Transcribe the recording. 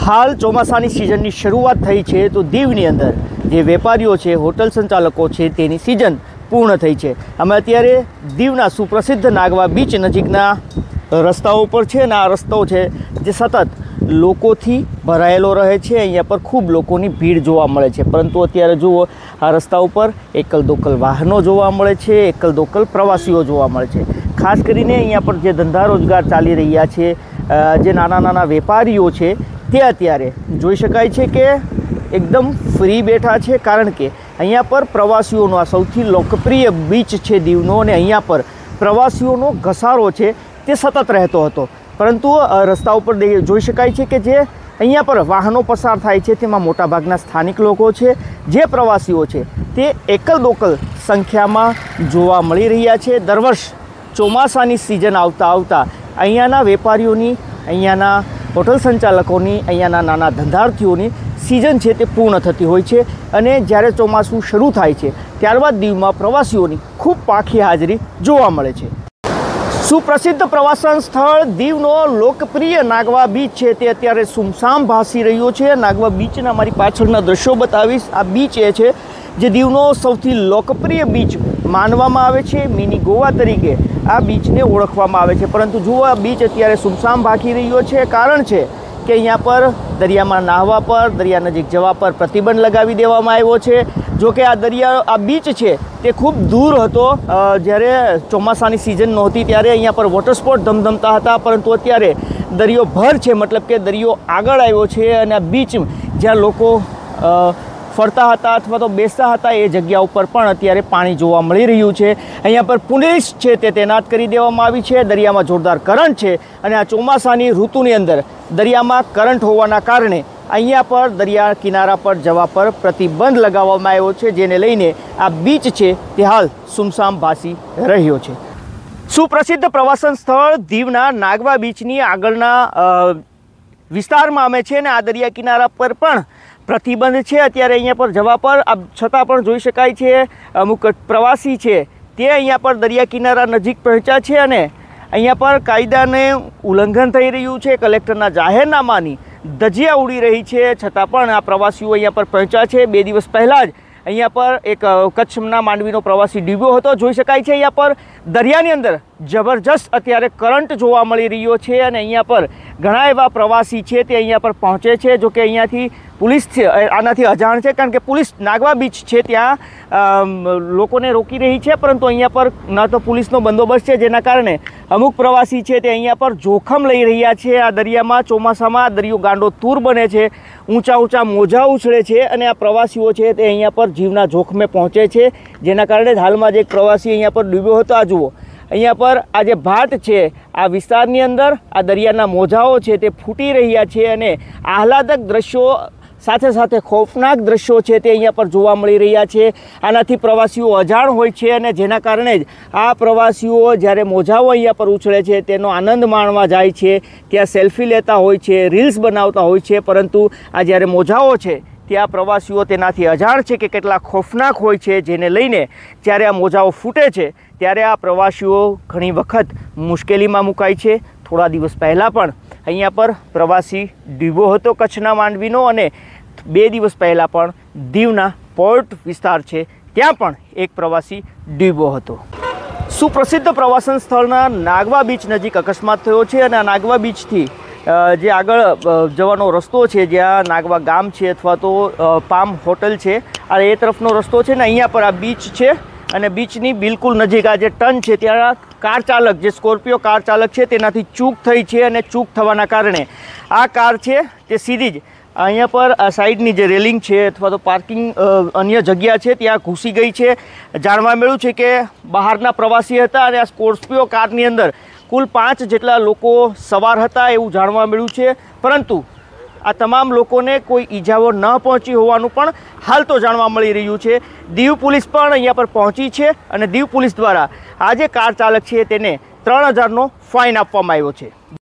हाल ચોમાસાની સિઝનની શરૂઆત થઈ છે તો દીવની અંદર જે વેપારીઓ છે, હોટલ સંચાલકો છે, તેની સિઝન પૂર્ણ થઈ છે। અમે અત્યારે દીવના સુપ્રસિદ્ધ નાગવા બીચ નજીકના રસ્તાઓ પર છે અને આ રસ્તો છે જે સતત લોકોથી ભરાયેલો રહે છે। અહીંયા પર ખૂબ લોકોની ભીડ જોવા મળે છે, પરંતુ અત્યારે જુઓ આ રસ્તા ઉપર એકલ દોકલ વાહનો જોવા મળે છે, એકલ દોકલ પ્રવાસીઓ જોવા મળે છે। ખાસ કરીને અહીંયા પર જે ધંધા રોજગાર ચાલી રહ્યા છે, જે નાના નાના વેપારીઓ છે તે અત્યારે જોઈ શકાય છે કે એકદમ ફ્રી બેઠા છે, કારણ કે અહીંયા પર પ્રવાસીઓનો આ સૌથી લોકપ્રિય બીચ છે દીવનો અને અહીંયા પર પ્રવાસીઓનો ઘસારો છે તે સતત રહેતો હતો। પરંતુ રસ્તા ઉપર જોઈ શકાય છે કે જે અહીંયા પર વાહનો પસાર થાય છે તેમાં મોટાભાગના સ્થાનિક લોકો છે, જે પ્રવાસીઓ છે તે એકલ દોકલ સંખ્યામાં જોવા મળી રહ્યા છે। દર વર્ષ ચોમાસાની સિઝન આવતા અહીંયાના વેપારીઓની, અહીંયાના હોટલ સંચાલકોની, અહીંયાના નાના ધંધાર્થીઓની સિઝન છે તે પૂર્ણ થતી હોય છે અને જ્યારે ચોમાસું શરૂ થાય છે ત્યારબાદ દીવમાં પ્રવાસીઓની ખૂબ પાખી હાજરી જોવા મળે છે। સુપ્રસિદ્ધ પ્રવાસન સ્થળ દીવનો લોકપ્રિય નાગવા બીચ છે તે અત્યારે સુમસામ ભાસી રહ્યો છે। નાગવા બીચના મારી પાછળના દ્રશ્યો બતાવીશ। આ બીચ એ છે જે દીવનો સૌથી લોકપ્રિય બીચ માનવામાં આવે છે। મિની ગોવા તરીકે આ બીચને ઓળખવામાં આવે છે, પરંતુ જુઓ આ બીચ અત્યારે સુમસામ ભાગી રહ્યો છે। કારણ છે કે અહીંયા પર દરિયામાં નાહવા પર, દરિયા નજીક જવા પર પ્રતિબંધ લગાવી દેવામાં આવ્યો છે। જો કે આ બીચ છે તે ખૂબ દૂર હતો। જ્યારે ચોમાસાની સિઝન નહોતી ત્યારે અહીંયા પર વોટર સ્પોર્ટ ધમધમતા હતા, પરંતુ અત્યારે દરિયો ભર છે, મતલબ કે દરિયો આગળ આવ્યો છે અને આ બીચ જ્યાં લોકો ફરતા હતા અથવા તો બેસતા હતા એ જગ્યા ઉપર પણ અત્યારે પાણી જોવા મળી રહ્યું છે। અહીંયા પર પોલીસ છે તે તૈનાત કરી દેવામાં આવી છે। દરિયામાં જોરદાર કરંટ છે અને આ ચોમાસાની ઋતુની અંદર દરિયામાં કરંટ હોવાના કારણે અહીંયા પર દરિયા કિનારા પર જવા પર પ્રતિબંધ લગાવવામાં આવ્યો છે, જેને લઈને આ બીચ છે તે હાલ સુમસામ ભાસી રહ્યો છે। સુપ્રસિદ્ધ પ્રવાસન સ્થળ દીવના નાગવા બીચની આગળના વિસ્તારમાં અમે છે ને આ દરિયા કિનારા પર પણ પ્રતિબંધ છે અત્યારે અહીંયા પર જવા પર। છતાં પણ જોઈ શકાય છે અમુક પ્રવાસી છે તે અહીંયા પર દરિયા કિનારા નજીક પહોંચ્યા છે અને અહીંયા પર કાયદાને ઉલ્લંઘન થઈ રહ્યું છે। કલેક્ટરના જાહેરનામાની ધજિયા ઉડી રહી છે, છતાં પણ આ પ્રવાસીઓ અહીંયા પર પહોંચ્યા છે। 2 દિવસ પહેલાં જ અહીંયા પર એક કચ્છના માંડવીનો પ્રવાસી ડૂબ્યો હતો। જોઈ શકાય છે અહીંયા પર દરિયાની અંદર જબરજસ્ત અત્યારે કરંટ જોવા મળી રહ્યો છે અને અહીંયા પર ઘણા એવા પ્રવાસી છે તે અહીંયા પર પહોંચે છે। જો કે અહીંયાથી પોલીસ આનાથી અજાણ છે, કારણ કે પોલીસ નાગવા બીચ છે ત્યાં લોકોને રોકી રહી છે, પરંતુ અહીંયા પર ન તો પોલીસનો બંદોબસ્ત છે, જેના કારણે અમુક પ્રવાસી છે તે અહીંયા પર જોખમ લઈ રહ્યા છે। આ દરિયામાં ચોમાસામાં દરિયો ગાંડો તૂર બને છે, ઊંચા મોજા ઉછળે છે અને આ પ્રવાસીઓ છે તે અહીંયા પર જીવના જોખમે પહોંચે છે, જેના કારણે હાલમાં જ એક પ્રવાસી અહીંયા પર ડૂબ્યો હતો। આ જુઓ અહીંયા પર આ જે ભાટ છે આ વિસ્તારની અંદર આ દરિયાના મોજાઓ છે તે ફૂટી રહ્યા છે અને આહલાદક દ્રશ્યો સાથે સાથે ખોફનાક દ્રશ્યો છે તે અહીંયા પર જોવા મળી રહ્યા છે। આનાથી પ્રવાસીઓ અજાણ હોય છે અને જેના કારણે જ આ પ્રવાસીઓ જ્યારે મોજાઓ અહીંયા પર ઉછળે છે તેનો આનંદ માણવા જાય છે, ત્યાં સેલ્ફી લેતા હોય છે, રીલ્સ બનાવતા હોય છે, પરંતુ આ જ્યારે મોજાઓ છે ત્યાં પ્રવાસીઓ તેનાથી અજાણ છે કે કેટલા ખોફનાક હોય છે, જેને લઈને જ્યારે આ મોજાઓ ફૂટે છે ત્યારે આ પ્રવાસીઓ ઘણી વખત મુશ્કેલીમાં મુકાય છે। થોડા દિવસ પહેલાં પણ અહીંયા પર પ્રવાસી ડૂબ્યો હતો કચ્છના માંડવીનો અને 2 દિવસ પહેલાં પણ દીવના પોર્ટ વિસ્તાર છે ત્યાં પણ એક પ્રવાસી ડૂબ્યો હતો। સુપ્રસિદ્ધ પ્રવાસન સ્થળના નાગવા બીચ નજીક અકસ્માત થયો છે અને આ નાગવા બીચથી જે આગળ જવાનો રસ્તો છે, જ્યાં નાગવા ગામ છે અથવા તો પામ હોટલ છે, આ એ તરફનો રસ્તો છે ને અહીંયા પર આ બીચ છે અને બીચની બિલકુલ નજીક આ જે ટર્ન છે ત્યાં કાર ચાલક, જે સ્કોર્પિયો કાર ચાલક છે તેનાથી ચૂક થઈ છે અને ચૂક થવાના કારણે આ કાર છે તે સીધી જ અહીંયા પર આ સાઈડની જે રેલિંગ છે અથવા તો પાર્કિંગ અન્ય જગ્યા છે ત્યાં ઘૂસી ગઈ છે। જાણવા મળ્યું છે કે બહારના પ્રવાસી હતા અને આ સ્કોર્પિયો કારની અંદર કુલ 5 જેટલા લોકો સવાર હતા એવું જાણવા મળ્યું છે, પરંતુ આ તમામ લોકોને કોઈ ઈજાઓ ન પહોંચી હોવાનું પણ હાલ તો જાણવા મળી રહ્યું છે। દીવ પોલીસ પણ અહીંયા પર પહોંચી છે અને દીવ પોલીસ દ્વારા આ જે કાર ચાલક છે તેને 3000નો ફાઇન આપવામાં આવ્યો છે।